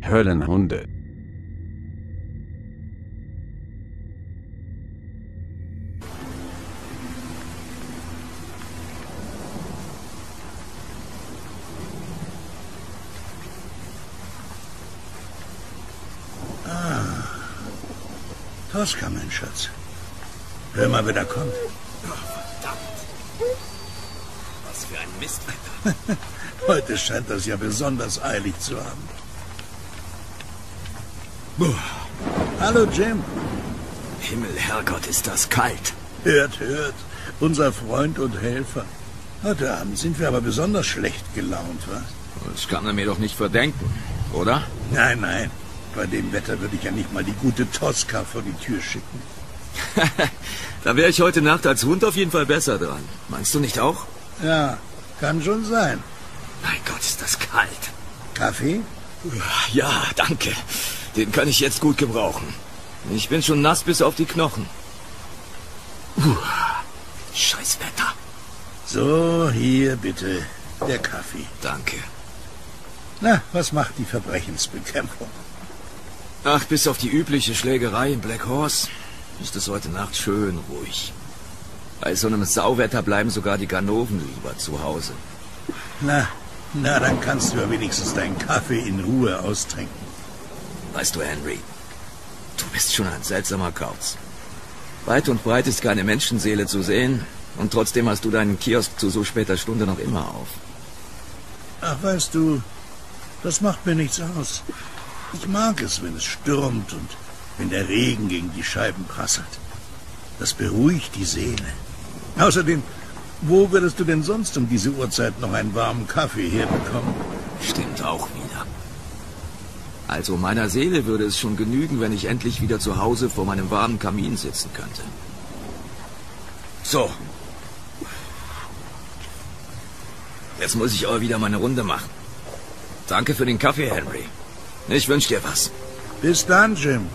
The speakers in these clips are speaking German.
Höllenhunde. Tosca, mein Schatz. Hör mal, wer da kommt. Oh, verdammt. Was für ein Mistwetter. Heute scheint das ja besonders eilig zu haben. Hallo, Jim. Himmel, Herrgott, ist das kalt. Hört, hört. Unser Freund und Helfer. Heute Abend sind wir aber besonders schlecht gelaunt, was? Das kann er mir doch nicht verdenken, oder? Nein, nein. Bei dem Wetter würde ich ja nicht mal die gute Tosca vor die Tür schicken. Da wäre ich heute Nacht als Hund auf jeden Fall besser dran. Meinst du nicht auch? Ja, kann schon sein. Mein Gott, ist das kalt. Kaffee? Ja, danke. Den kann ich jetzt gut gebrauchen. Ich bin schon nass bis auf die Knochen. Scheiß Wetter. So, hier bitte der Kaffee. Danke. Na, was macht die Verbrechensbekämpfung? Ach, bis auf die übliche Schlägerei in Black Horse ist es heute Nacht schön ruhig. Bei so einem Sauwetter bleiben sogar die Ganoven lieber zu Hause. Na, dann kannst du ja wenigstens deinen Kaffee in Ruhe austrinken. Weißt du, Henry, du bist schon ein seltsamer Kauz. Weit und breit ist keine Menschenseele zu sehen und trotzdem hast du deinen Kiosk zu so später Stunde noch immer auf. Ach, weißt du, das macht mir nichts aus. Ich mag es, wenn es stürmt und wenn der Regen gegen die Scheiben prasselt. Das beruhigt die Seele. Außerdem, wo würdest du denn sonst um diese Uhrzeit noch einen warmen Kaffee herbekommen? Stimmt auch wieder. Also meiner Seele würde es schon genügen, wenn ich endlich wieder zu Hause vor meinem warmen Kamin sitzen könnte. So. Jetzt muss ich aber wieder meine Runde machen. Danke für den Kaffee, Henry. Ich wünsche dir was. Bis dann, Jim.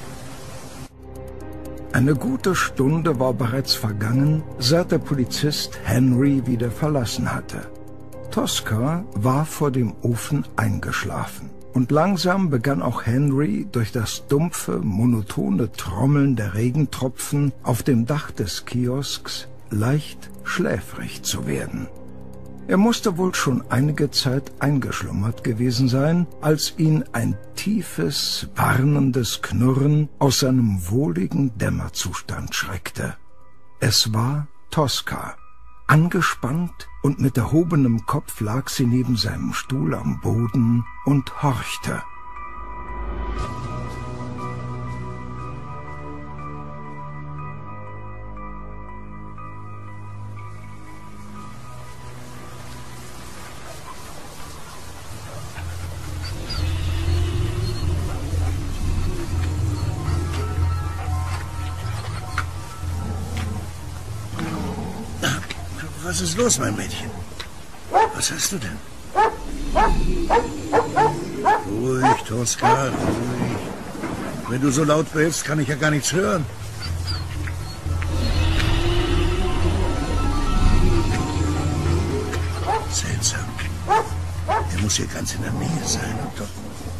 Eine gute Stunde war bereits vergangen, seit der Polizist Henry wieder verlassen hatte. Tosca war vor dem Ofen eingeschlafen. Und langsam begann auch Henry durch das dumpfe, monotone Trommeln der Regentropfen auf dem Dach des Kiosks leicht schläfrig zu werden. Er musste wohl schon einige Zeit eingeschlummert gewesen sein, als ihn ein tiefes, warnendes Knurren aus seinem wohligen Dämmerzustand schreckte. Es war Tosca. Angespannt und mit erhobenem Kopf lag sie neben seinem Stuhl am Boden und horchte. Was ist los, mein Mädchen? Was hast du denn? Ruhig, Tosca, ruhig. Wenn du so laut bellst, kann ich ja gar nichts hören. Seltsam. Er muss hier ganz in der Nähe sein und doch...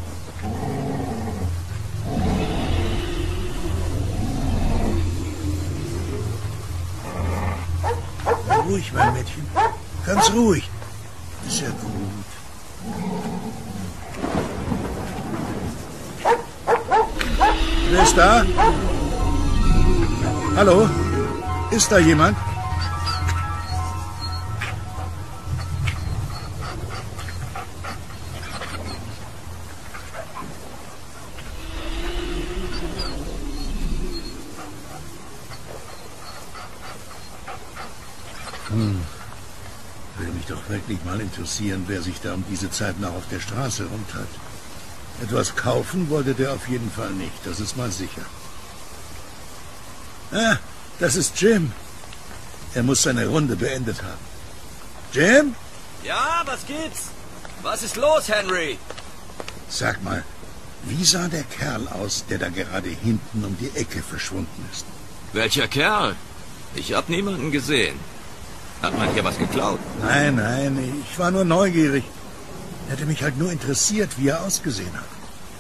Ruhig, mein Mädchen. Ganz ruhig. Ist ja gut. Wer ist da? Hallo? Ist da jemand? Würde mich doch wirklich mal interessieren, wer sich da um diese Zeit noch auf der Straße rumtreibt. Etwas kaufen wollte der auf jeden Fall nicht, das ist mal sicher. Ah, das ist Jim. Er muss seine Runde beendet haben. Jim? Ja, was gibt's? Was ist los, Henry? Sag mal, wie sah der Kerl aus, der da gerade hinten um die Ecke verschwunden ist? Welcher Kerl? Ich hab niemanden gesehen. Hat man hier was geklaut? Nein, ich war nur neugierig. Hätte mich halt nur interessiert, wie er ausgesehen hat.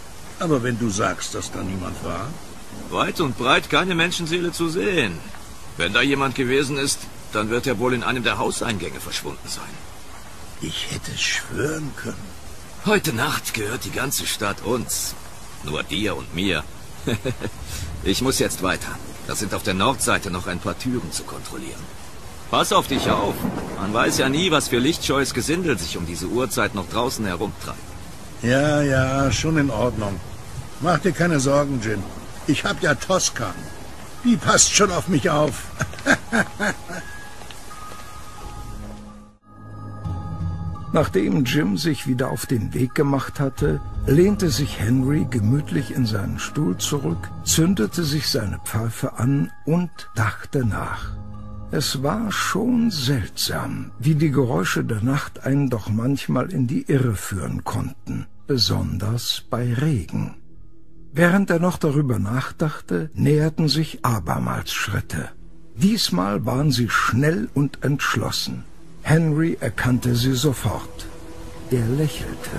Aber wenn du sagst, dass da niemand war... Weit und breit keine Menschenseele zu sehen. Wenn da jemand gewesen ist, dann wird er wohl in einem der Hauseingänge verschwunden sein. Ich hätte schwören können. Heute Nacht gehört die ganze Stadt uns. Nur dir und mir. Ich muss jetzt weiter. Da sind auf der Nordseite noch ein paar Türen zu kontrollieren. Pass auf dich auf. Man weiß ja nie, was für lichtscheues Gesindel sich um diese Uhrzeit noch draußen herumtreibt. Ja, ja, schon in Ordnung. Mach dir keine Sorgen, Jim. Ich hab ja Tosca. Die passt schon auf mich auf. Nachdem Jim sich wieder auf den Weg gemacht hatte, lehnte sich Henry gemütlich in seinen Stuhl zurück, zündete sich seine Pfeife an und dachte nach. Es war schon seltsam, wie die Geräusche der Nacht einen doch manchmal in die Irre führen konnten, besonders bei Regen. Während er noch darüber nachdachte, näherten sich abermals Schritte. Diesmal waren sie schnell und entschlossen. Henry erkannte sie sofort. Er lächelte.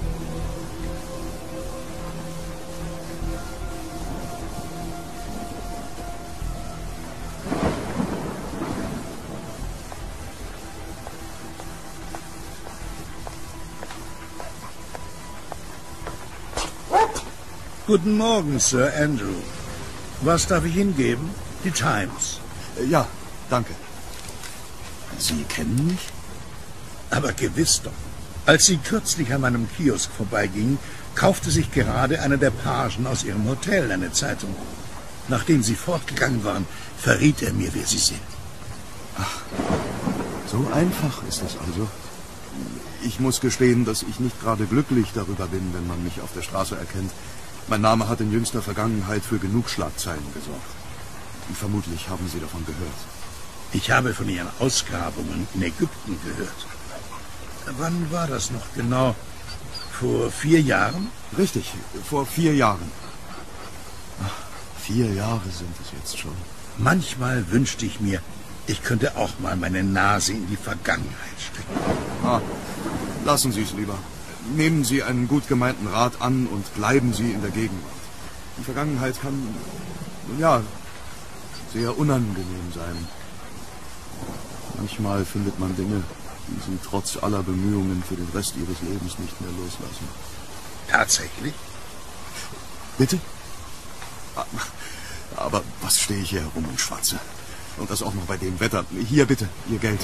Guten Morgen, Sir Andrew. Was darf ich Ihnen geben? Die Times. Ja, danke. Sie kennen mich? Aber gewiss doch. Als Sie kürzlich an meinem Kiosk vorbeigingen, kaufte sich gerade einer der Pagen aus Ihrem Hotel eine Zeitung. Nachdem Sie fortgegangen waren, verriet er mir, wer Sie sind. Ach, so einfach ist es also. Ich muss gestehen, dass ich nicht gerade glücklich darüber bin, wenn man mich auf der Straße erkennt. Mein Name hat in jüngster Vergangenheit für genug Schlagzeilen gesorgt. Vermutlich haben Sie davon gehört. Ich habe von Ihren Ausgrabungen in Ägypten gehört. Wann war das noch genau? Vor 4 Jahren? Richtig, vor 4 Jahren. Ach, 4 Jahre sind es jetzt schon. Manchmal wünschte ich mir, ich könnte auch mal meine Nase in die Vergangenheit stecken. Ah, lassen Sie es lieber. Nehmen Sie einen gut gemeinten Rat an und bleiben Sie in der Gegenwart. Die Vergangenheit kann, ja, sehr unangenehm sein. Manchmal findet man Dinge, die Sie trotz aller Bemühungen für den Rest Ihres Lebens nicht mehr loslassen. Tatsächlich? Bitte? Aber was stehe ich hier herum und schwatze? Und das auch noch bei dem Wetter. Hier bitte, Ihr Geld.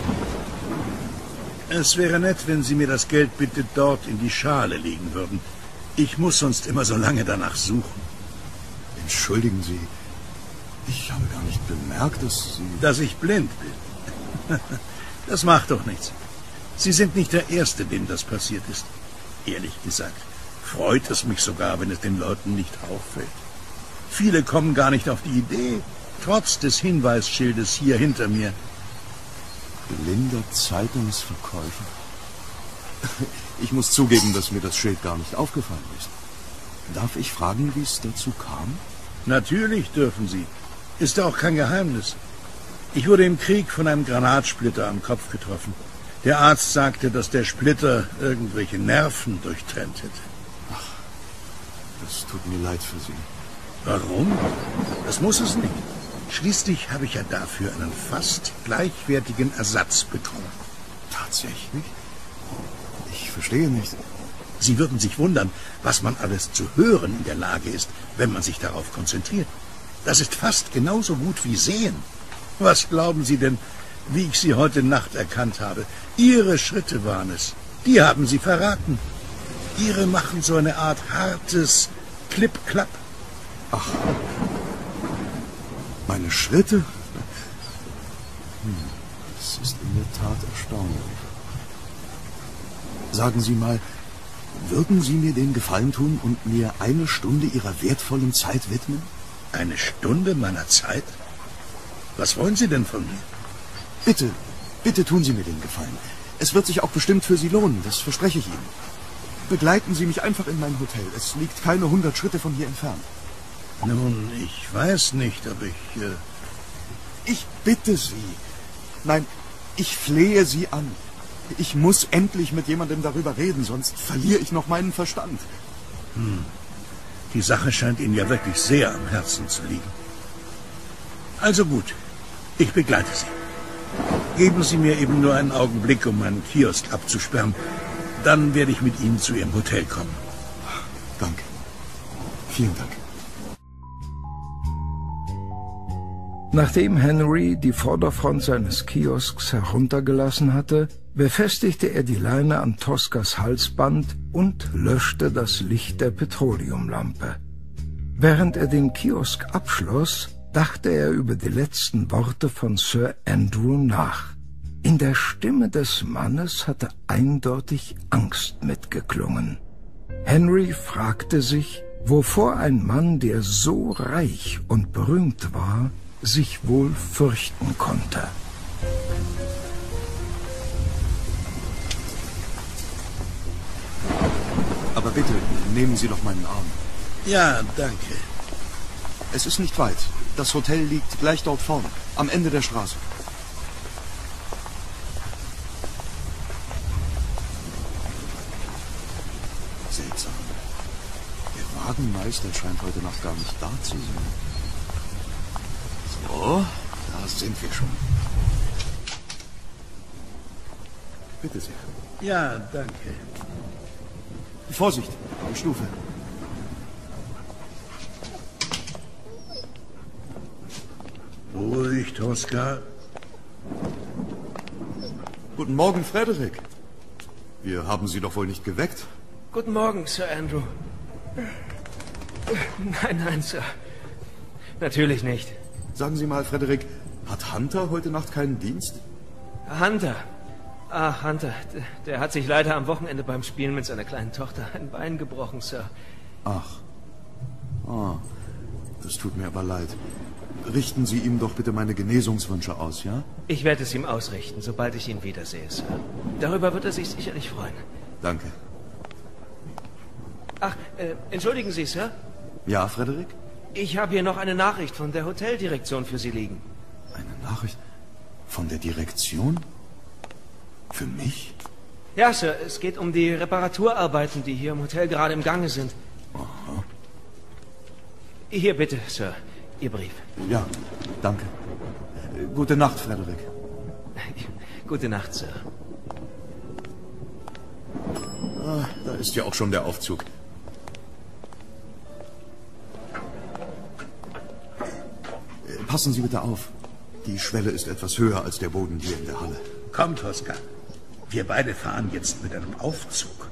Es wäre nett, wenn Sie mir das Geld bitte dort in die Schale legen würden. Ich muss sonst immer so lange danach suchen. Entschuldigen Sie, ich habe gar nicht bemerkt, dass Sie... Dass ich blind bin. Das macht doch nichts. Sie sind nicht der Erste, dem das passiert ist. Ehrlich gesagt, freut es mich sogar, wenn es den Leuten nicht auffällt. Viele kommen gar nicht auf die Idee, trotz des Hinweisschildes hier hinter mir. Blinder Zeitungsverkäufer. Ich muss zugeben, dass mir das Schild gar nicht aufgefallen ist. Darf ich fragen, wie es dazu kam? Natürlich dürfen Sie. Ist auch kein Geheimnis. Ich wurde im Krieg von einem Granatsplitter am Kopf getroffen. Der Arzt sagte, dass der Splitter irgendwelche Nerven durchtrennt hätte. Ach, das tut mir leid für Sie. Warum? Das muss es nicht. Schließlich habe ich ja dafür einen fast gleichwertigen Ersatz bekommen. Tatsächlich? Ich verstehe nicht. Sie würden sich wundern, was man alles zu hören in der Lage ist, wenn man sich darauf konzentriert. Das ist fast genauso gut wie Sehen. Was glauben Sie denn, wie ich Sie heute Nacht erkannt habe? Ihre Schritte waren es. Die haben Sie verraten. Ihre machen so eine Art hartes Klipp-Klapp. Ach, meine Schritte? Das ist in der Tat erstaunlich. Sagen Sie mal, würden Sie mir den Gefallen tun und mir 1 Stunde Ihrer wertvollen Zeit widmen? 1 Stunde meiner Zeit? Was wollen Sie denn von mir? Bitte, bitte tun Sie mir den Gefallen. Es wird sich auch bestimmt für Sie lohnen, das verspreche ich Ihnen. Begleiten Sie mich einfach in mein Hotel. Es liegt keine 100 Schritte von hier entfernt. Nun, ich weiß nicht, ob ich... Ich bitte Sie. Nein, ich flehe Sie an. Ich muss endlich mit jemandem darüber reden, sonst verliere ich noch meinen Verstand. Die Sache scheint Ihnen ja wirklich sehr am Herzen zu liegen. Also gut, ich begleite Sie. Geben Sie mir eben nur einen Augenblick, um meinen Kiosk abzusperren. Dann werde ich mit Ihnen zu Ihrem Hotel kommen. Danke. Vielen Dank. Nachdem Henry die Vorderfront seines Kiosks heruntergelassen hatte, befestigte er die Leine an Toscas Halsband und löschte das Licht der Petroleumlampe. Während er den Kiosk abschloss, dachte er über die letzten Worte von Sir Andrew nach. In der Stimme des Mannes hatte eindeutig Angst mitgeklungen. Henry fragte sich, wovor ein Mann, der so reich und berühmt war, sich wohl fürchten konnte. Aber bitte, nehmen Sie doch meinen Arm. Ja, danke. Es ist nicht weit. Das Hotel liegt gleich dort vorne, am Ende der Straße. Seltsam. Der Wagenmeister scheint heute Nacht gar nicht da zu sein. So, da sind wir schon. Bitte sehr. Ja, danke. Vorsicht, die Stufe. Ruhig, Tosca. Guten Morgen, Frederick. Wir haben Sie doch wohl nicht geweckt? Guten Morgen, Sir Andrew. Nein, Sir. Natürlich nicht. Sagen Sie mal, Frederick, hat Hunter heute Nacht keinen Dienst? Hunter. Hunter. Der hat sich leider am Wochenende beim Spielen mit seiner kleinen Tochter ein Bein gebrochen, Sir. Ach. Das tut mir aber leid. Richten Sie ihm doch bitte meine Genesungswünsche aus, ja? Ich werde es ihm ausrichten, sobald ich ihn wiedersehe, Sir. Darüber wird er sich sicherlich freuen. Danke. Ach, entschuldigen Sie, Sir. Ja, Frederick? Ich habe hier noch eine Nachricht von der Hoteldirektion für Sie liegen. Eine Nachricht von der Direktion? Für mich? Ja, Sir, es geht um die Reparaturarbeiten, die hier im Hotel gerade im Gange sind. Aha. Hier bitte, Sir, Ihr Brief. Ja, danke. Gute Nacht, Frederick. Gute Nacht, Sir. Da ist ja auch schon der Aufzug. Passen Sie bitte auf. Die Schwelle ist etwas höher als der Boden hier in der Halle. Komm, Tosca. Wir beide fahren jetzt mit einem Aufzug.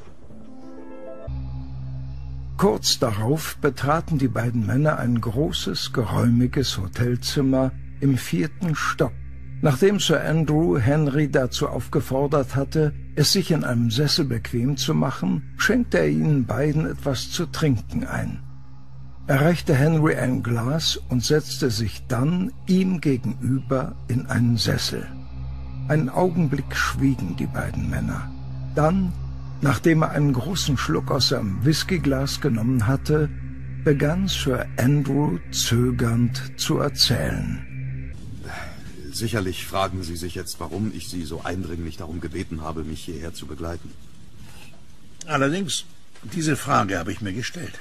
Kurz darauf betraten die beiden Männer ein großes, geräumiges Hotelzimmer im 4. Stock. Nachdem Sir Andrew Henry dazu aufgefordert hatte, es sich in einem Sessel bequem zu machen, schenkte er ihnen beiden etwas zu trinken ein. Er reichte Henry ein Glas und setzte sich dann ihm gegenüber in einen Sessel. Einen Augenblick schwiegen die beiden Männer. Dann, nachdem er einen großen Schluck aus seinem Whiskyglas genommen hatte, begann Sir Andrew zögernd zu erzählen. Sicherlich fragen Sie sich jetzt, warum ich Sie so eindringlich darum gebeten habe, mich hierher zu begleiten. Allerdings, diese Frage habe ich mir gestellt.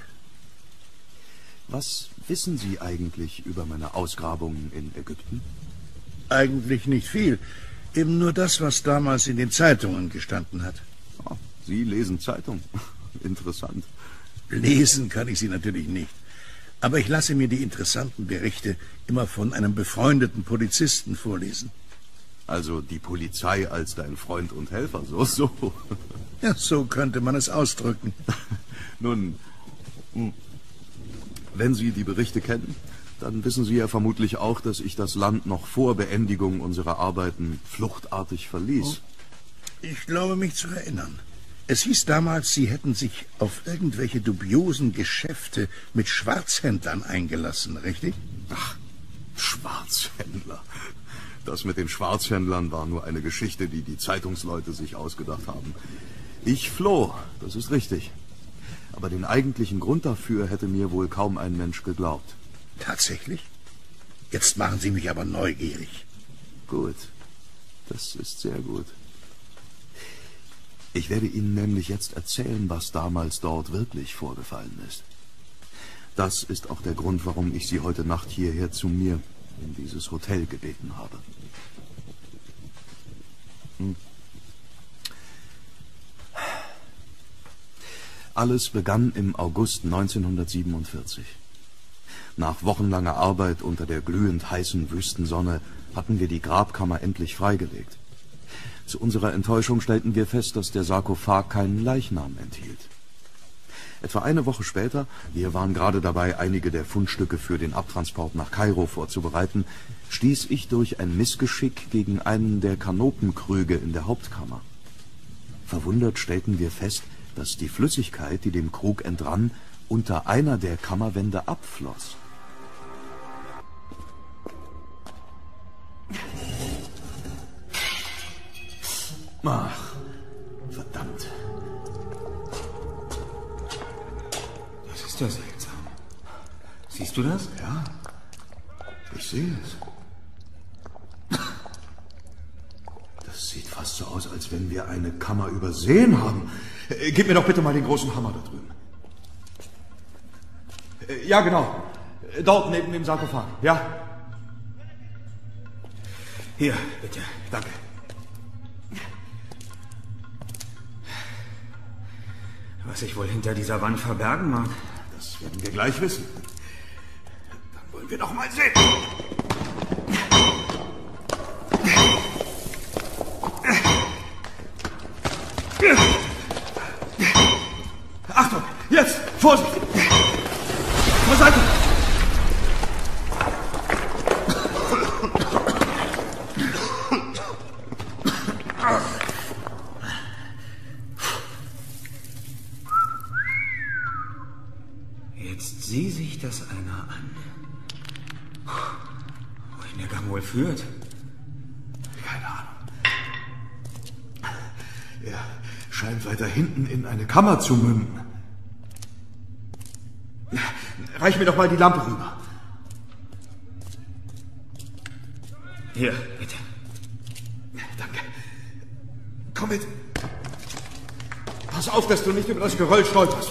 Was wissen Sie eigentlich über meine Ausgrabungen in Ägypten? Eigentlich nicht viel. Eben nur das, was damals in den Zeitungen gestanden hat. Oh, Sie lesen Zeitung. Interessant. Lesen kann ich sie natürlich nicht. Aber ich lasse mir die interessanten Berichte immer von einem befreundeten Polizisten vorlesen. Also die Polizei als dein Freund und Helfer, so. Ja, so könnte man es ausdrücken. Nun, wenn Sie die Berichte kennen, dann wissen Sie ja vermutlich auch, dass ich das Land noch vor Beendigung unserer Arbeiten fluchtartig verließ. Ich glaube, mich zu erinnern. Es hieß damals, Sie hätten sich auf irgendwelche dubiosen Geschäfte mit Schwarzhändlern eingelassen, richtig? Ach, Schwarzhändler. Das mit den Schwarzhändlern war nur eine Geschichte, die die Zeitungsleute sich ausgedacht haben. Ich floh, das ist richtig. Aber den eigentlichen Grund dafür hätte mir wohl kaum ein Mensch geglaubt. Tatsächlich? Jetzt machen Sie mich aber neugierig. Gut, das ist sehr gut. Ich werde Ihnen nämlich jetzt erzählen, was damals dort wirklich vorgefallen ist. Das ist auch der Grund, warum ich Sie heute Nacht hierher zu mir in dieses Hotel gebeten habe. Alles begann im August 1947. Nach wochenlanger Arbeit unter der glühend heißen Wüstensonne hatten wir die Grabkammer endlich freigelegt. Zu unserer Enttäuschung stellten wir fest, dass der Sarkophag keinen Leichnam enthielt. Etwa eine Woche später, wir waren gerade dabei, einige der Fundstücke für den Abtransport nach Kairo vorzubereiten, stieß ich durch ein Missgeschick gegen einen der Kanopenkrüge in der Hauptkammer. Verwundert stellten wir fest, dass die Flüssigkeit, die dem Krug entrann, unter einer der Kammerwände abfloss. Ach, verdammt. Das ist ja seltsam. Siehst du das? Ja, ich sehe es. Das sieht fast so aus, als wenn wir eine Kammer übersehen haben. Gib mir doch bitte mal den großen Hammer da drüben. Ja, genau. Dort neben dem Sarkophag. Ja. Hier, bitte. Danke. Was sich wohl hinter dieser Wand verbergen mag. Das werden wir gleich wissen. Dann wollen wir doch mal sehen. Achtung! Jetzt! Vorsicht! Zur Seite! Jetzt sieh sich das einer an. Wohin der Gang wohl führt? Keine Ahnung. Er scheint weiter hinten in eine Kammer zu münden. Reich mir doch mal die Lampe rüber. Hier, bitte. Danke. Komm mit. Pass auf, dass du nicht über das Geröll stolperst.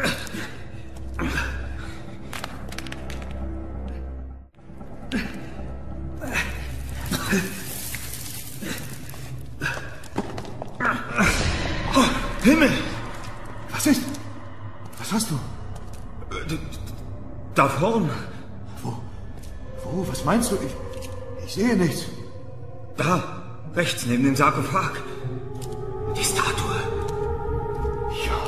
Oh, Himmel! Was ist? Was hast du? Da vorne. Wo? Was meinst du? Ich sehe nichts. Da, rechts neben dem Sarkophag. Die Statue. Ja.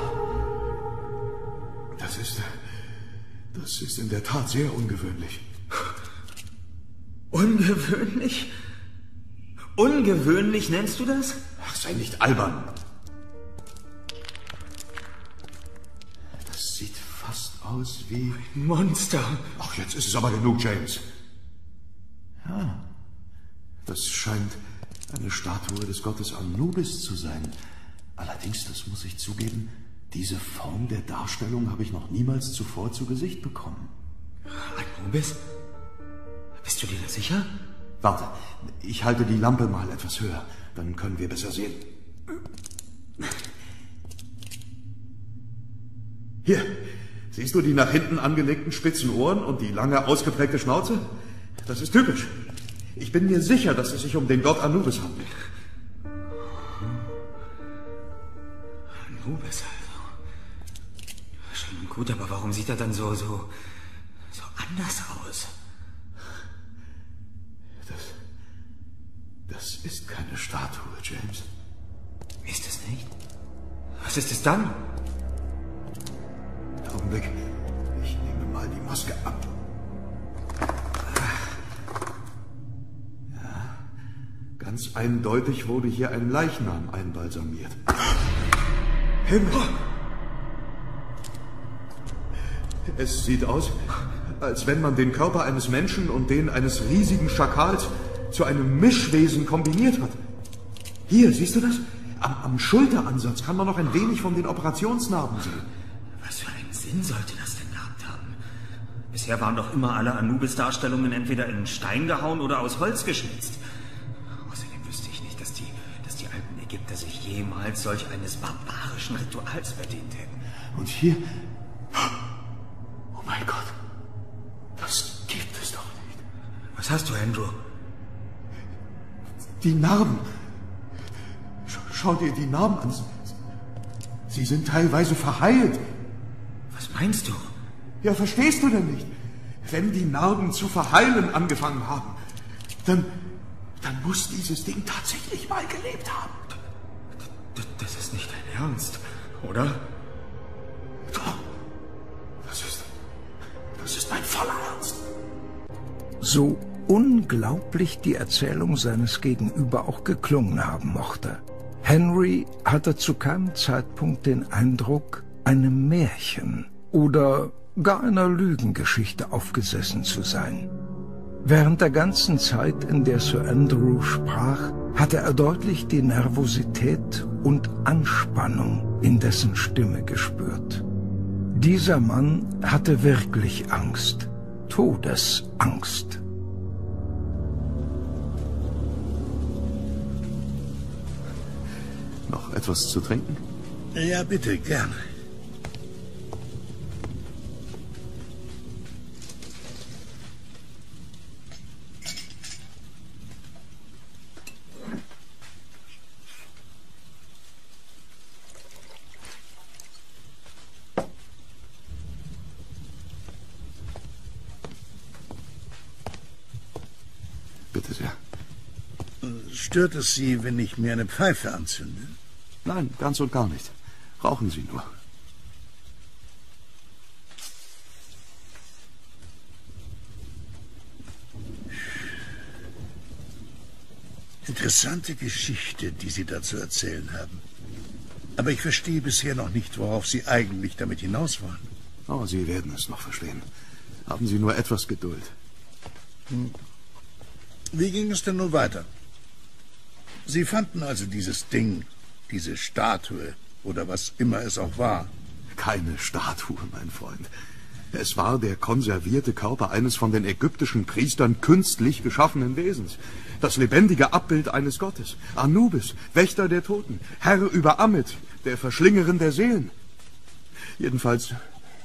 Das ist in der Tat sehr ungewöhnlich. Ungewöhnlich? Ungewöhnlich nennst du das? Ach, sei nicht albern. Das sieht fast aus wie... Ein Monster. Ach, jetzt ist es aber genug, James. Ja, das scheint eine Statue des Gottes Anubis zu sein. Allerdings, das muss ich zugeben, diese Form der Darstellung habe ich noch niemals zuvor zu Gesicht bekommen. Anubis? Bist du dir da sicher? Warte, ich halte die Lampe mal etwas höher. Dann können wir besser sehen. Hier, siehst du die nach hinten angelegten spitzen Ohren und die lange ausgeprägte Schnauze? Das ist typisch. Ich bin mir sicher, dass es sich um den Gott Anubis handelt. Anubis also. Schön und gut, aber warum sieht er dann so anders aus? Das ist keine Statue, James. Ist es nicht? Was ist es dann? Augenblick. Ich nehme mal die Maske ab. Ja, ganz eindeutig wurde hier ein Leichnam einbalsamiert. Himmel! Es sieht aus, als wenn man den Körper eines Menschen und den eines riesigen Schakals zu einem Mischwesen kombiniert hat. Hier, siehst du das? Am Schulteransatz kann man noch ein wenig von den Operationsnarben sehen. Was für einen Sinn sollte das denn gehabt haben? Bisher waren doch immer alle Anubis-Darstellungen entweder in Stein gehauen oder aus Holz geschnitzt. Außerdem wüsste ich nicht, dass die alten Ägypter sich jemals solch eines barbarischen Rituals bedient hätten. Und hier... Oh Mein Gott. Das gibt es doch nicht. Was hast du, Andrew? Die Narben. Schau dir die Narben an. Sie sind teilweise verheilt. Was meinst du? Ja, verstehst du denn nicht? Wenn die Narben zu verheilen angefangen haben, dann muss dieses Ding tatsächlich mal gelebt haben. Das ist nicht dein Ernst, oder? Doch. Das ist mein voller Ernst. So unglaublich die Erzählung seines Gegenüber auch geklungen haben mochte. Henry hatte zu keinem Zeitpunkt den Eindruck, einem Märchen oder gar einer Lügengeschichte aufgesessen zu sein. Während der ganzen Zeit, in der Sir Andrew sprach, hatte er deutlich die Nervosität und Anspannung in dessen Stimme gespürt. Dieser Mann hatte wirklich Angst, Todesangst. Noch etwas zu trinken? Ja, bitte, gerne. Bitte sehr. Stört es Sie, wenn ich mir eine Pfeife anzünde? Nein, ganz und gar nicht. Rauchen Sie nur. Interessante Geschichte, die Sie da zu erzählen haben. Aber ich verstehe bisher noch nicht, worauf Sie eigentlich damit hinaus wollen. Oh, Sie werden es noch verstehen. Haben Sie nur etwas Geduld. Wie ging es denn nun weiter? Sie fanden also dieses Ding, diese Statue oder was immer es auch war. Keine Statue, mein Freund. Es war der konservierte Körper eines von den ägyptischen Priestern künstlich geschaffenen Wesens. Das lebendige Abbild eines Gottes. Anubis, Wächter der Toten, Herr über Ammit, der Verschlingerin der Seelen. Jedenfalls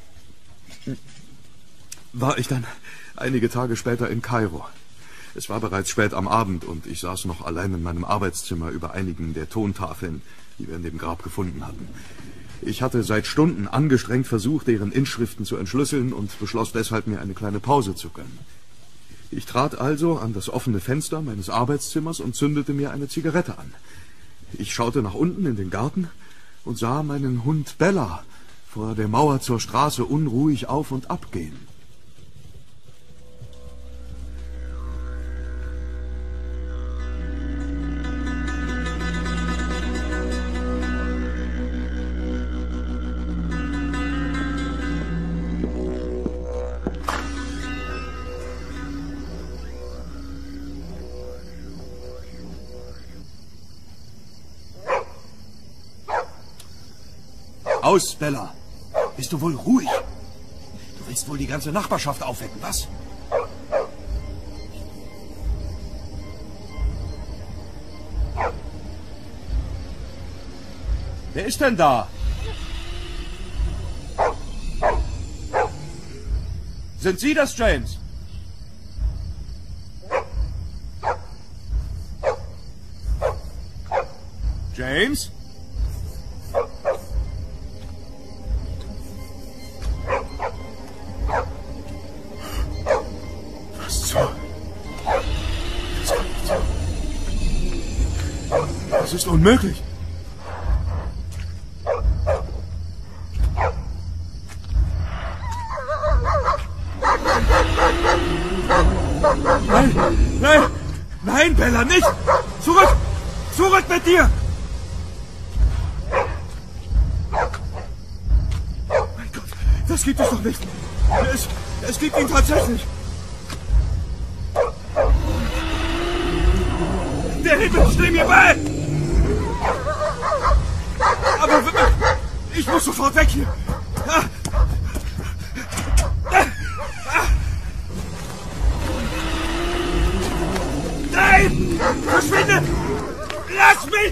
war ich dann einige Tage später in Kairo. Es war bereits spät am Abend und ich saß noch allein in meinem Arbeitszimmer über einigen der Tontafeln, die wir in dem Grab gefunden hatten. Ich hatte seit Stunden angestrengt versucht, deren Inschriften zu entschlüsseln und beschloss deshalb, mir eine kleine Pause zu gönnen. Ich trat also an das offene Fenster meines Arbeitszimmers und zündete mir eine Zigarette an. Ich schaute nach unten in den Garten und sah meinen Hund Bella vor der Mauer zur Straße unruhig auf und ab gehen. Aus, Bella. Bist du wohl ruhig? Du willst wohl die ganze Nachbarschaft aufwecken, was? Wer ist denn da? Sind Sie das, James? James? Das ist unmöglich. Nein, nein, nein, Bella, nicht! Zurück! Zurück mit dir! Mein Gott, das gibt es doch nicht. Es gibt ihn tatsächlich. Der Himmel steht mir bei! Aber ich muss sofort weg hier! Nein! Verschwinde! Lass mich!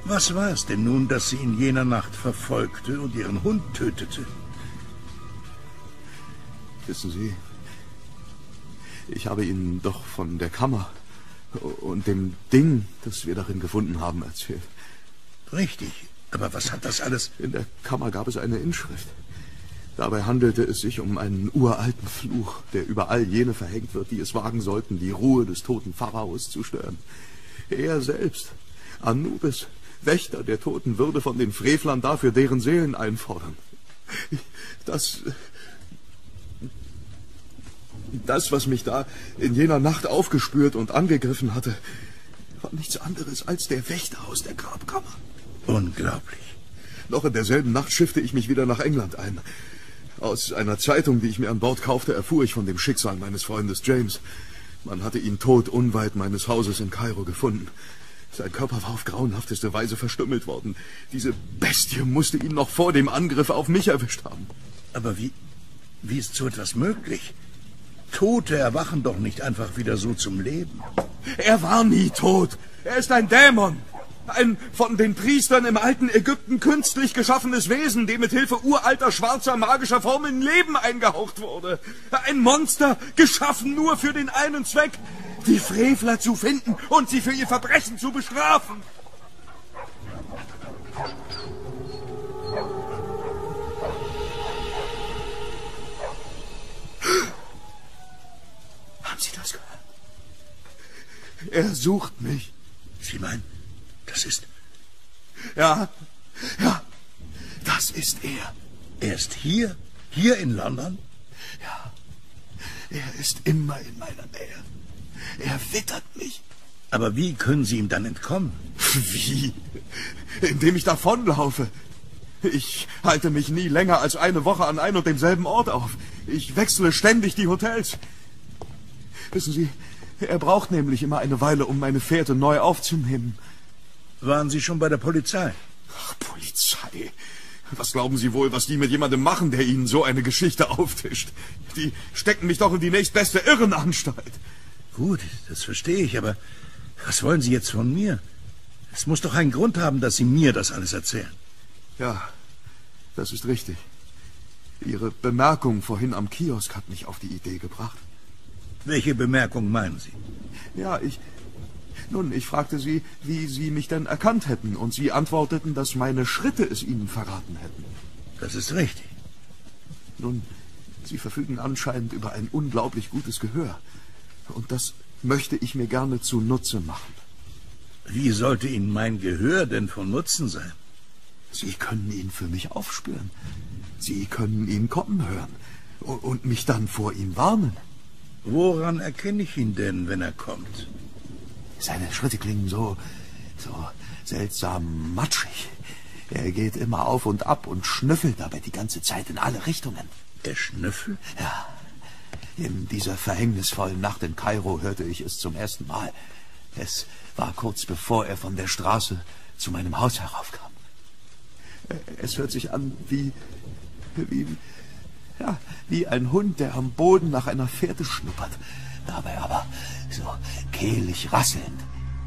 Was war es denn nun, das sie in jener Nacht verfolgte und ihren Hund tötete? Wissen Sie, ich habe Ihnen doch von der Kammer und dem Ding, das wir darin gefunden haben, erzählt. Richtig, aber was hat das alles... In der Kammer gab es eine Inschrift. Dabei handelte es sich um einen uralten Fluch, der über all jene verhängt wird, die es wagen sollten, die Ruhe des toten Pharaos zu stören. Er selbst, Anubis, Wächter der Toten, würde von den Frevlern dafür deren Seelen einfordern. Das, was mich da in jener Nacht aufgespürt und angegriffen hatte, war nichts anderes als der Wächter aus der Grabkammer. Unglaublich. Noch in derselben Nacht schiffte ich mich wieder nach England ein. Aus einer Zeitung, die ich mir an Bord kaufte, erfuhr ich von dem Schicksal meines Freundes James. Man hatte ihn tot unweit meines Hauses in Kairo gefunden. Sein Körper war auf grauenhafteste Weise verstümmelt worden. Diese Bestie musste ihn noch vor dem Angriff auf mich erwischt haben. Aber wie ist so etwas möglich? Tote erwachen doch nicht einfach wieder so zum Leben. Er war nie tot. Er ist ein Dämon. Ein von den Priestern im alten Ägypten künstlich geschaffenes Wesen, dem mit Hilfe uralter, schwarzer, magischer Formeln Leben eingehaucht wurde. Ein Monster, geschaffen nur für den einen Zweck, die Frevler zu finden und sie für ihr Verbrechen zu bestrafen. Haben Sie das gehört? Er sucht mich. Sie meinen, das ist... Ja, das ist er. Er ist hier? Hier in London? Ja, er ist immer in meiner Nähe. Er wittert mich. Aber wie können Sie ihm dann entkommen? Wie? Indem ich davonlaufe. Ich halte mich nie länger als eine Woche an ein und demselben Ort auf. Ich wechsle ständig die Hotels. Wissen Sie, er braucht nämlich immer eine Weile, um meine Fährte neu aufzunehmen. Waren Sie schon bei der Polizei? Ach, Polizei. Was glauben Sie wohl, was die mit jemandem machen, der Ihnen so eine Geschichte auftischt? Die stecken mich doch in die nächstbeste Irrenanstalt. Gut, das verstehe ich, aber was wollen Sie jetzt von mir? Es muss doch einen Grund haben, dass Sie mir das alles erzählen. Ja, das ist richtig. Ihre Bemerkung vorhin am Kiosk hat mich auf die Idee gebracht. Welche Bemerkung meinen Sie? Ja, ich fragte Sie, wie Sie mich denn erkannt hätten, und Sie antworteten, dass meine Schritte es Ihnen verraten hätten. Das ist richtig. Nun, Sie verfügen anscheinend über ein unglaublich gutes Gehör. Und das möchte ich mir gerne zunutze machen. Wie sollte Ihnen mein Gehör denn von Nutzen sein? Sie können ihn für mich aufspüren. Sie können ihn kommen hören und mich dann vor ihm warnen. Woran erkenne ich ihn denn, wenn er kommt? Seine Schritte klingen so seltsam matschig. Er geht immer auf und ab und schnüffelt dabei die ganze Zeit in alle Richtungen. Er schnüffelt? Ja. In dieser verhängnisvollen Nacht in Kairo hörte ich es zum ersten Mal. Es war kurz bevor er von der Straße zu meinem Haus heraufkam. Es hört sich an wie ein Hund, der am Boden nach einer Fährte schnuppert. Dabei aber so kehlig rasselnd.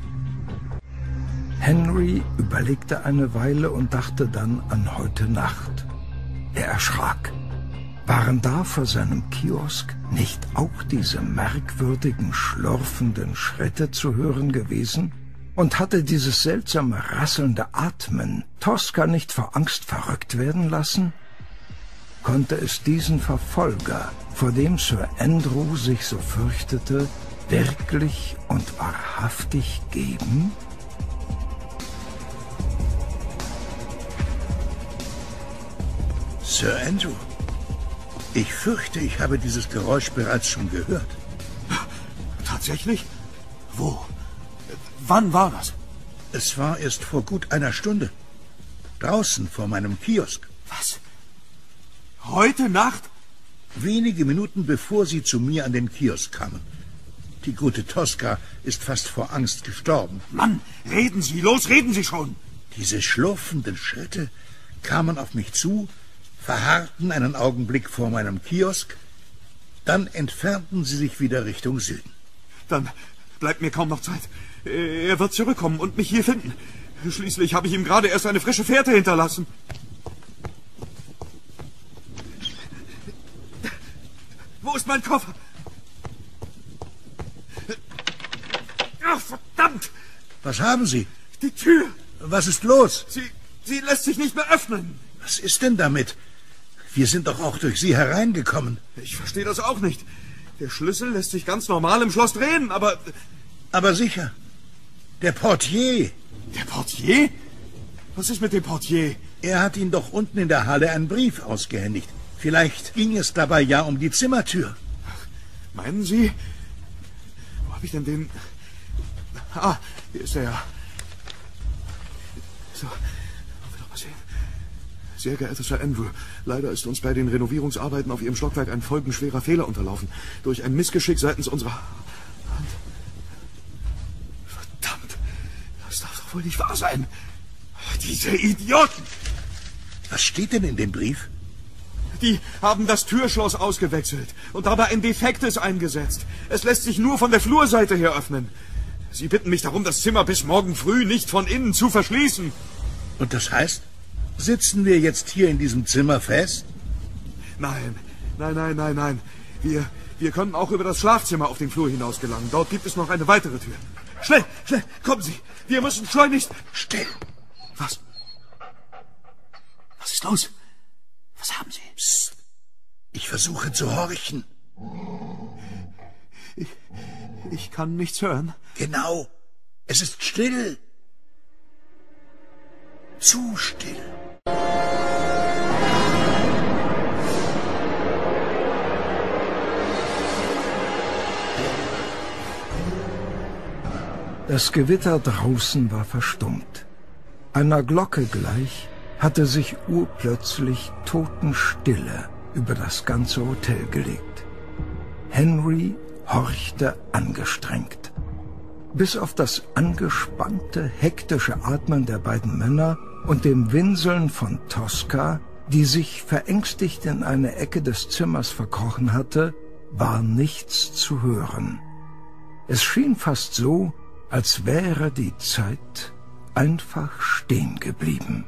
Henry überlegte eine Weile und dachte dann an heute Nacht. Er erschrak. Waren da vor seinem Kiosk nicht auch diese merkwürdigen, schlurfenden Schritte zu hören gewesen? Und hatte dieses seltsame, rasselnde Atmen Tosca nicht vor Angst verrückt werden lassen? Konnte es diesen Verfolger, vor dem Sir Andrew sich so fürchtete, wirklich und wahrhaftig geben? Sir Andrew, ich fürchte, ich habe dieses Geräusch bereits schon gehört. Tatsächlich? Wo? Wann war das? Es war erst vor gut einer Stunde. Draußen vor meinem Kiosk. Was? Heute Nacht? Wenige Minuten bevor Sie zu mir an den Kiosk kamen. Die gute Tosca ist fast vor Angst gestorben. Mann, reden Sie, los, reden Sie schon! Diese schlurfenden Schritte kamen auf mich zu, verharrten einen Augenblick vor meinem Kiosk, dann entfernten sie sich wieder Richtung Süden. Dann bleibt mir kaum noch Zeit. Er wird zurückkommen und mich hier finden. Schließlich habe ich ihm gerade erst eine frische Fährte hinterlassen. Wo ist mein Koffer? Ach, verdammt! Was haben Sie? Die Tür! Was ist los? Sie lässt sich nicht mehr öffnen. Was ist denn damit? Wir sind doch auch durch Sie hereingekommen. Ich verstehe das auch nicht. Der Schlüssel lässt sich ganz normal im Schloss drehen, aber... Aber sicher. Der Portier. Der Portier? Was ist mit dem Portier? Er hat Ihnen doch unten in der Halle einen Brief ausgehändigt. Vielleicht ging es dabei ja um die Zimmertür. Meinen Sie? Wo habe ich denn den... Ah, hier ist er ja. So, wollen wir doch mal sehen. Sehr geehrter Sir Andrew, leider ist uns bei den Renovierungsarbeiten auf Ihrem Stockwerk ein folgenschwerer Fehler unterlaufen. Durch ein Missgeschick seitens unserer Hand. Verdammt, das darf doch wohl nicht wahr sein. Diese Idioten! Was steht denn in dem Brief? Die haben das Türschloss ausgewechselt und dabei ein defektes eingesetzt. Es lässt sich nur von der Flurseite her öffnen. Sie bitten mich darum, das Zimmer bis morgen früh nicht von innen zu verschließen. Und das heißt, sitzen wir jetzt hier in diesem Zimmer fest? Nein. Wir können auch über das Schlafzimmer auf den Flur hinaus gelangen. Dort gibt es noch eine weitere Tür. Schnell, kommen Sie. Wir müssen schleunigst... Still. Was? Was ist los? Was haben Sie? Psst. Ich versuche zu horchen. Ich kann nichts hören. Genau. Es ist still. Zu still. Das Gewitter draußen war verstummt. Einer Glocke gleich hatte sich urplötzlich Totenstille über das ganze Hotel gelegt. Henry horchte angestrengt. Bis auf das angespannte, hektische Atmen der beiden Männer und dem Winseln von Tosca, die sich verängstigt in eine Ecke des Zimmers verkrochen hatte, war nichts zu hören. Es schien fast so, als wäre die Zeit einfach stehen geblieben.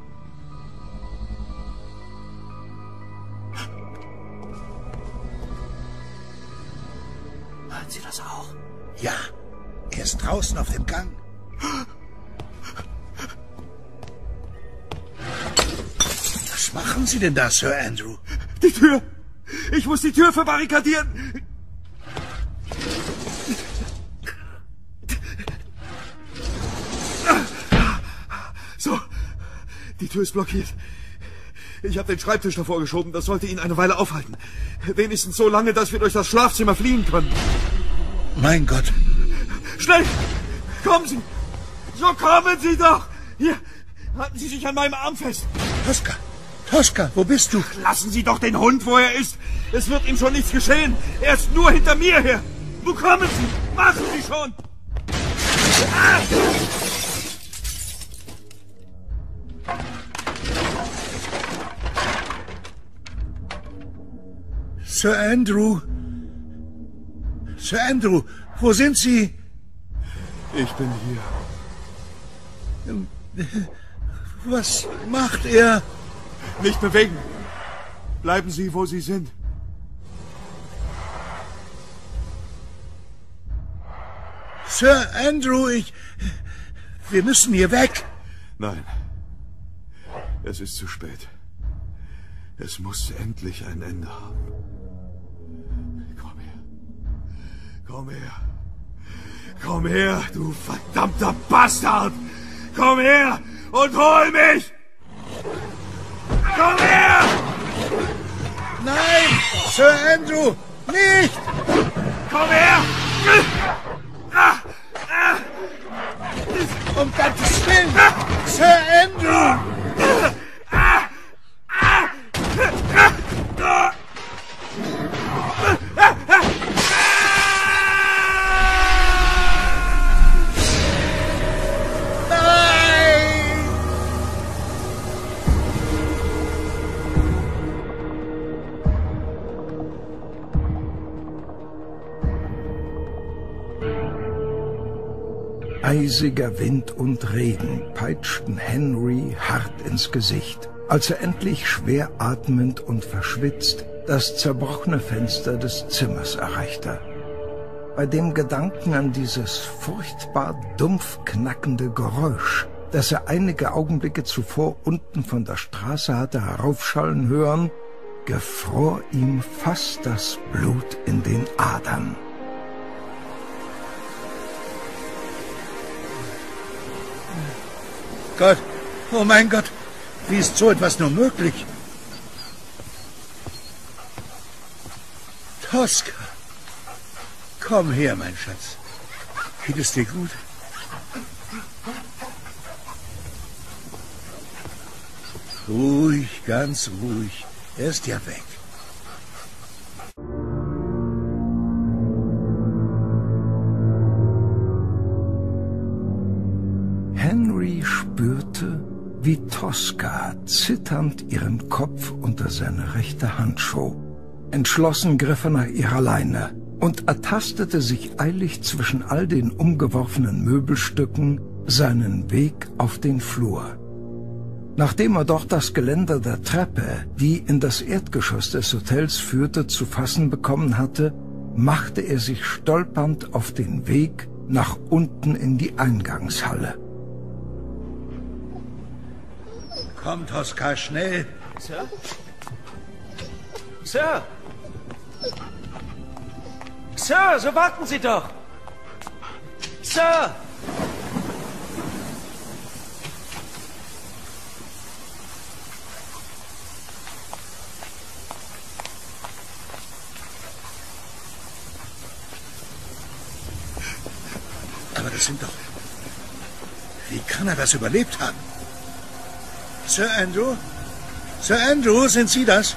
Hören Sie das auch? Ja, er ist draußen auf dem Gang. Was machen Sie denn da, Sir Andrew? Die Tür! Ich muss die Tür verbarrikadieren! So, die Tür ist blockiert. Ich habe den Schreibtisch davor geschoben, das sollte ihn eine Weile aufhalten. Wenigstens so lange, dass wir durch das Schlafzimmer fliehen können. Mein Gott. Schnell! Kommen Sie! So kommen Sie doch! Hier, halten Sie sich an meinem Arm fest. Tosca, wo bist du? Lassen Sie doch den Hund, wo er ist. Es wird ihm schon nichts geschehen. Er ist nur hinter mir her. Wo kommen Sie? Machen Sie schon! Ah! Sir Andrew! Sir Andrew, wo sind Sie? Ich bin hier. Was macht er? Nicht bewegen. Bleiben Sie, wo Sie sind. Sir Andrew, wir müssen hier weg. Nein. Es ist zu spät. Es muss endlich ein Ende haben. Komm her. Komm her. Komm her, du verdammter Bastard! Komm her und hol mich! Komm her! Nein, Sir Andrew, nicht! Komm her! Um Gottes Willen! Sir Andrew! Eisiger Wind und Regen peitschten Henry hart ins Gesicht, als er endlich schwer atmend und verschwitzt das zerbrochene Fenster des Zimmers erreichte. Bei dem Gedanken an dieses furchtbar dumpf knackende Geräusch, das er einige Augenblicke zuvor unten von der Straße hatte heraufschallen hören, gefror ihm fast das Blut in den Adern. Gott, oh mein Gott, wie ist so etwas nur möglich? Tosca, komm her, mein Schatz. Geht es dir gut? Ruhig, ganz ruhig. Er ist ja weg. Henry spürte, wie Tosca zitternd ihren Kopf unter seine rechte Hand schob. Entschlossen griff er nach ihrer Leine und ertastete sich eilig zwischen all den umgeworfenen Möbelstücken seinen Weg auf den Flur. Nachdem er dort das Geländer der Treppe, die in das Erdgeschoss des Hotels führte, zu fassen bekommen hatte, machte er sich stolpernd auf den Weg nach unten in die Eingangshalle. Komm, Tosca, schnell. Sir? Sir! Sir, so warten Sie doch! Sir! Aber das sind doch... Wie kann er das überlebt haben? Sir Andrew? Sir Andrew, sind Sie das?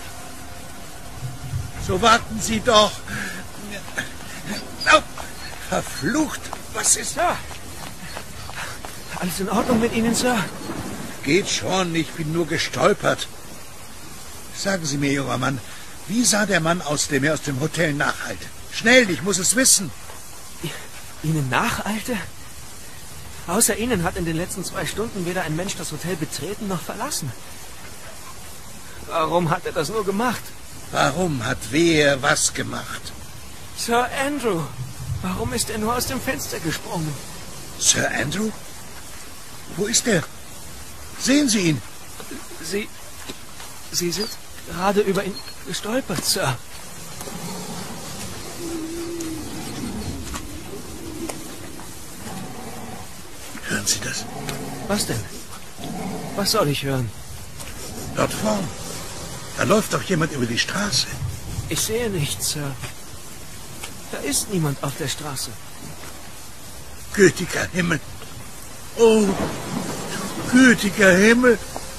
So warten Sie doch. Oh, verflucht, was ist... Sir! Alles in Ordnung mit Ihnen, Sir? Geht schon, ich bin nur gestolpert. Sagen Sie mir, junger Mann, wie sah der Mann aus, dem er aus dem Hotel nacheilte? Schnell, ich muss es wissen. Ihnen nacheilte? Außer Ihnen hat in den letzten 2 Stunden weder ein Mensch das Hotel betreten noch verlassen. Warum hat er das nur gemacht? Warum hat wer was gemacht? Sir Andrew, warum ist er nur aus dem Fenster gesprungen? Sir Andrew? Wo ist er? Sehen Sie ihn? Sie sind gerade über ihn gestolpert, Sir. Hören Sie das? Was denn? Was soll ich hören? Dort vorn. Da läuft doch jemand über die Straße. Ich sehe nichts, Sir. Da ist niemand auf der Straße. Gütiger Himmel. Oh, gütiger Himmel.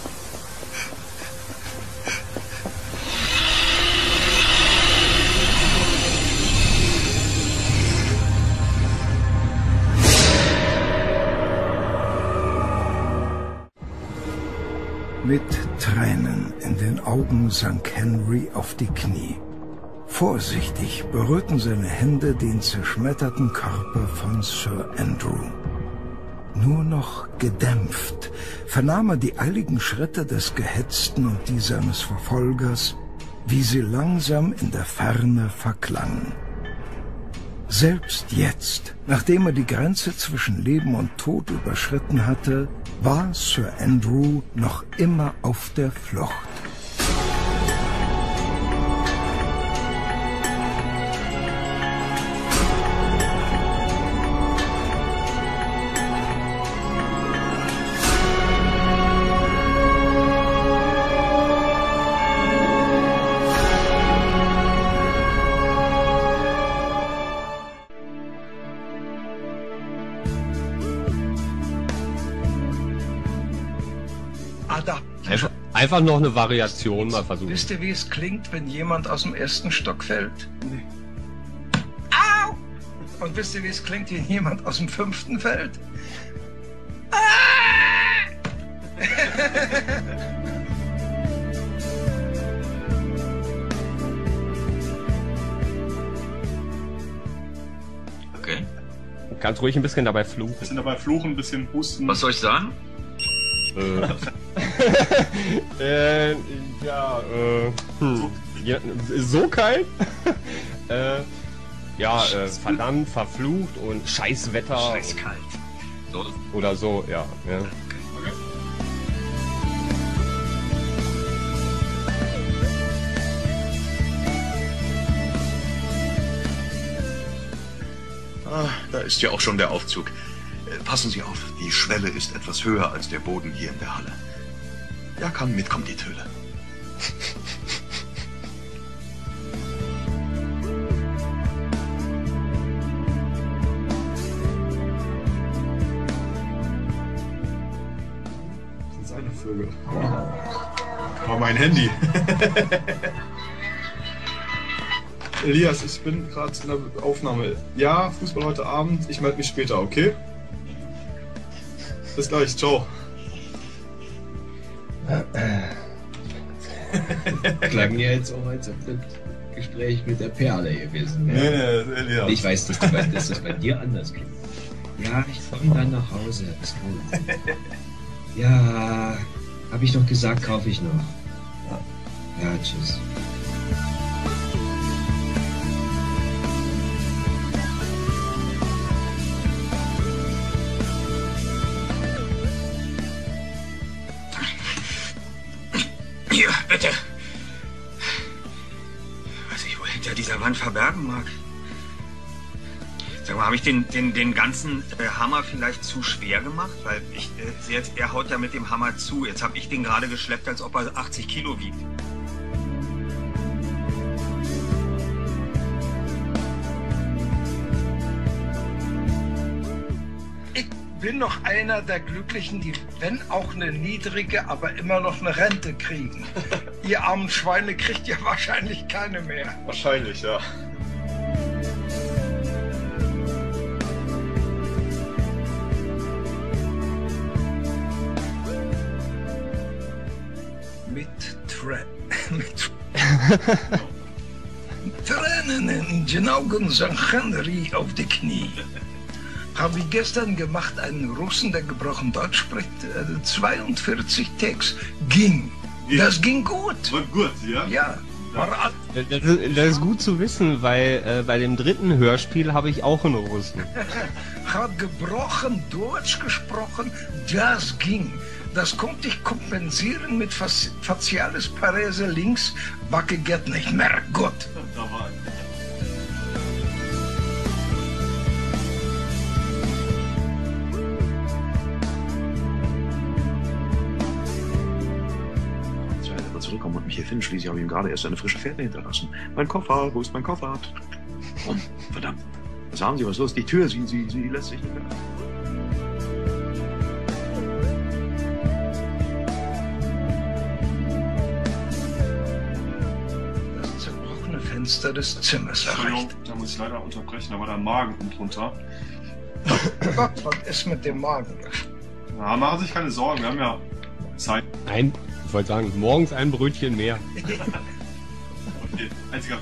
Mit Tränen in den Augen sank Henry auf die Knie. Vorsichtig berührten seine Hände den zerschmetterten Körper von Sir Andrew. Nur noch gedämpft vernahm er die eiligen Schritte des Gehetzten und die seines Verfolgers, wie sie langsam in der Ferne verklangen. Selbst jetzt, nachdem er die Grenze zwischen Leben und Tod überschritten hatte, war Sir Andrew noch immer auf der Flucht. Einfach noch eine Variation mal versuchen. Wisst ihr, wie es klingt, wenn jemand aus dem 1. Stock fällt? Nee. Au! Und wisst ihr, wie es klingt, wenn jemand aus dem 5. fällt? Okay. Kannst ruhig ein bisschen dabei fluchen. Bisschen dabei fluchen, ein bisschen husten. Was soll ich sagen? Ja, ja, so kalt? Verdammt, verflucht und Scheißwetter. Scheißkalt. So. Oder so, ja. Okay. Ah, da ist ja auch schon der Aufzug. Passen Sie auf, die Schwelle ist etwas höher als der Boden hier in der Halle. Ja, kann mitkommen, die Töle. Das sind seine Vögel. Aber mein Handy. Elias, ich bin gerade in der Aufnahme. Ja, Fußball heute Abend. Ich melde mich später, okay? Bis gleich, ciao. Klang ja jetzt auch, als ob das Gespräch mit der Perle gewesen wäre. Nee, Elias. Ich weiß, dass das bei dir anders klingt. Ja, ich komme dann nach Hause. Ist gut. Ja, habe ich doch gesagt, kaufe ich noch. Ja, tschüss. Hier, bitte. Was ich wohl hinter dieser Wand verbergen mag. Sag mal, habe ich den ganzen Hammer vielleicht zu schwer gemacht? Weil ich sehe jetzt, er haut ja mit dem Hammer zu. Jetzt habe ich den gerade geschleppt, als ob er 80 Kilo wiegt. Ich bin noch einer der Glücklichen, die, wenn auch eine niedrige, aber immer noch eine Rente kriegen. Ihr armen Schweine kriegt ja wahrscheinlich keine mehr. Wahrscheinlich, ja. Mit Tränen in den Augen sank Henry auf die Knie. Habe ich gestern gemacht, einen Russen, der gebrochen Deutsch spricht, 42 Takes, ging. Das ging gut. War gut, ja? Ja. War Das ist gut zu wissen, weil bei dem dritten Hörspiel habe ich auch einen Russen. hat gebrochen Deutsch gesprochen, das ging. Das konnte ich kompensieren mit faciales Parese links, Backe geht nicht mehr, gut. Da war ich. Zurückkommen und mich hier finden. Schließlich habe ich ihm gerade erst eine frische Fährte hinterlassen. Mein Koffer, wo ist mein Koffer? Oh, verdammt. Sagen Sie, was ist los? Die Tür, sie lässt sich nicht mehr. das zerbrochene Fenster des Zimmers erreicht. Da muss ich leider unterbrechen, da war der Magen drunter. Gott, was ist mit dem Magen? Na, machen Sie sich keine Sorgen, wir haben ja Zeit. Ich wollte sagen, morgens ein Brötchen mehr. Okay, einziger.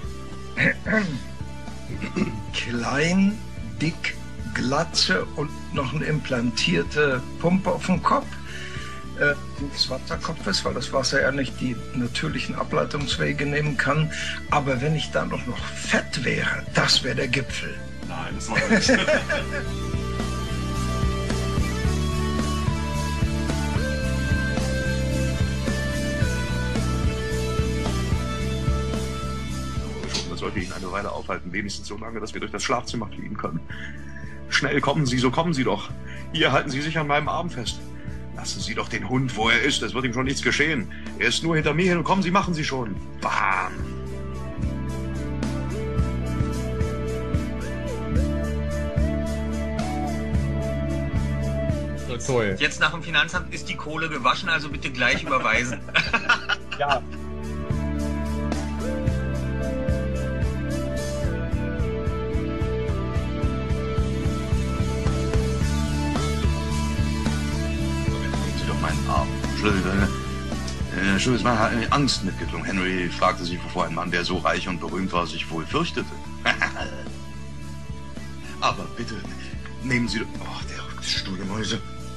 Klein, dick, Glatze und noch eine implantierte Pumpe auf dem Kopf. Das Wasserkopf ist, weil das Wasser ja nicht die natürlichen Ableitungswege nehmen kann. Aber wenn ich da noch fett wäre, das wäre der Gipfel. Nein, das war nicht. Das sollte ihn eine Weile aufhalten, wenigstens so lange, dass wir durch das Schlafzimmer fliegen können. Schnell kommen Sie, so kommen Sie doch. Hier halten Sie sich an meinem Arm fest. Lassen Sie doch den Hund, wo er ist, es wird ihm schon nichts geschehen. Er ist nur hinter mir hin und kommen Sie, machen Sie schon. Bam! Toll. Jetzt nach dem Finanzamt ist die Kohle gewaschen, also bitte gleich überweisen. Ja. Meinen Arm. Schulz hat Angst mitgeklungen. Henry fragte sich, wovor ein Mann, der so reich und berühmt war, sich wohl fürchtete. Aber bitte, Nehmen Sie... Oh, der Stuhlgemäuse.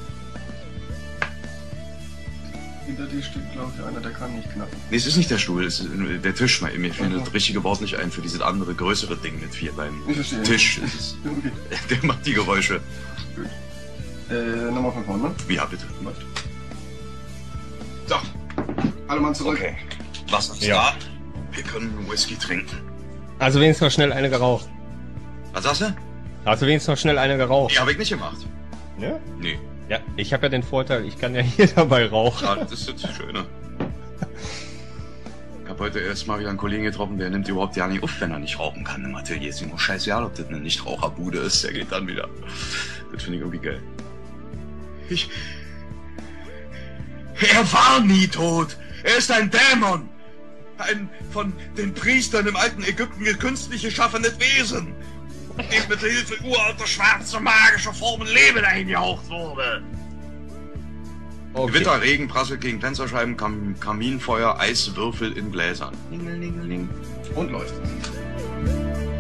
Hinter dir steht, glaube ich, einer, der kann nicht knacken. Nee, es ist nicht der Stuhl, es ist der Tisch. Mir fällt das richtige Wort nicht ein für dieses andere, größere Ding mit 4 Beinen. Ich verstehe. Tisch. Ist es. Okay. Der macht die Geräusche. Gut. Nochmal von vorne, ne? Ja, bitte. So. Alle Mann zurück. Okay. Wasser ist Ja. da. Wir können Whisky trinken. Also wenigstens noch schnell eine geraucht. Was sagst du? Hast du wenigstens noch schnell eine geraucht? Die habe ich nicht gemacht. Ja? Nee. Ja, ich habe ja den Vorteil, ich kann ja hier dabei rauchen. Ja, das ist jetzt schöner. Ich habe heute erst mal wieder einen Kollegen getroffen, der nimmt überhaupt ja nicht auf, wenn er nicht rauchen kann im Atelier. Ist ihm nur scheißegal, ob das eine Nichtraucherbude ist, der geht dann wieder. Das finde ich irgendwie geil. Er war nie tot. Er ist ein Dämon. Ein von den Priestern im alten Ägypten künstlich geschaffenes Wesen, dem mit Hilfe uralter schwarzer magischer Formen Leben eingehaucht wurde. Okay. Gewitter, Regen, prasselt gegen Fensterscheiben, Kaminfeuer, Eiswürfel in Gläsern. Ling, ling, ling. Und läuft.